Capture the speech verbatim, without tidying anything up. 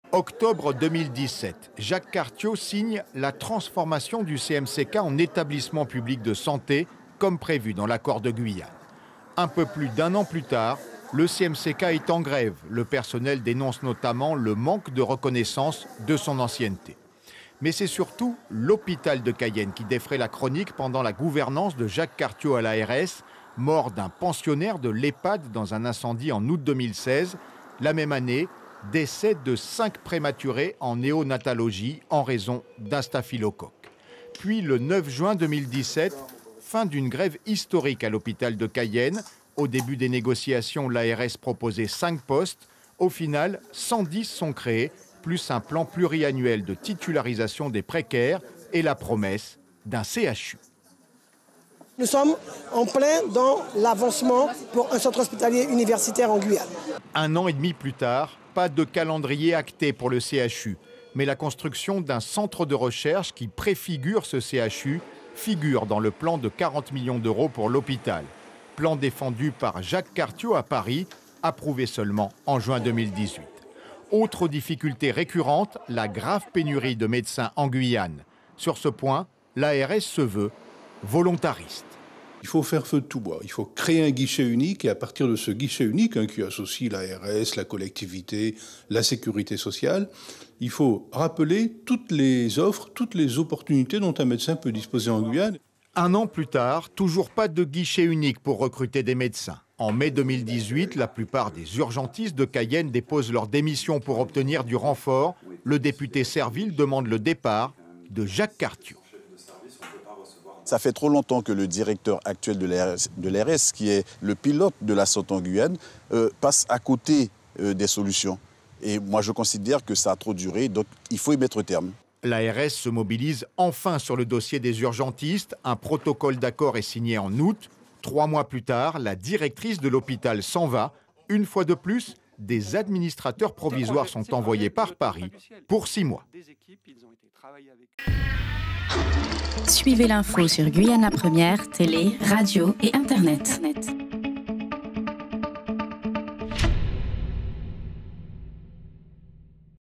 Octobre deux mille dix-sept, Jacques Cartiot signe la transformation du C M C K en établissement public de santé, comme prévu dans l'accord de Guyane. Un peu plus d'un an plus tard, le C M C K est en grève. Le personnel dénonce notamment le manque de reconnaissance de son ancienneté. Mais c'est surtout l'hôpital de Cayenne qui défraie la chronique pendant la gouvernance de Jacques Cartiot à l'A R S, mort d'un pensionnaire de l'EHPAD dans un incendie en août deux mille seize. La même année, décès de cinq prématurés en néonatologie en raison d'un staphylocoque. Puis le neuf juin deux mille dix-sept, fin d'une grève historique à l'hôpital de Cayenne. Au début des négociations, l'A R S proposait cinq postes. Au final, cent dix sont créés, plus un plan pluriannuel de titularisation des précaires et la promesse d'un C H U. Nous sommes en plein dans l'avancement pour un centre hospitalier universitaire en Guyane. Un an et demi plus tard, pas de calendrier acté pour le C H U, mais la construction d'un centre de recherche qui préfigure ce C H U figure dans le plan de quarante millions d'euros pour l'hôpital. Plan défendu par Jacques Cartiot à Paris, approuvé seulement en juin deux mille dix-huit. Autre difficulté récurrente, la grave pénurie de médecins en Guyane. Sur ce point, l'A R S se veut volontariste. Il faut faire feu de tout bois. Il faut créer un guichet unique et à partir de ce guichet unique, hein, qui associe l'A R S, la collectivité, la sécurité sociale, il faut rappeler toutes les offres, toutes les opportunités dont un médecin peut disposer en Guyane. Un an plus tard, toujours pas de guichet unique pour recruter des médecins. En mai deux mille dix-huit, la plupart des urgentistes de Cayenne déposent leur démission pour obtenir du renfort. Le député Serville demande le départ de Jacques Cartiot. Ça fait trop longtemps que le directeur actuel de l'A R S, qui est le pilote de la santé en Guyane, euh, passe à côté euh, des solutions. Et moi, je considère que ça a trop duré, donc il faut y mettre terme. L'A R S se mobilise enfin sur le dossier des urgentistes. Un protocole d'accord est signé en août. Trois mois plus tard, la directrice de l'hôpital s'en va. Une fois de plus, des administrateurs provisoires sont envoyés par Paris pour six mois. Suivez l'info sur Guyana Première, télé, radio et Internet.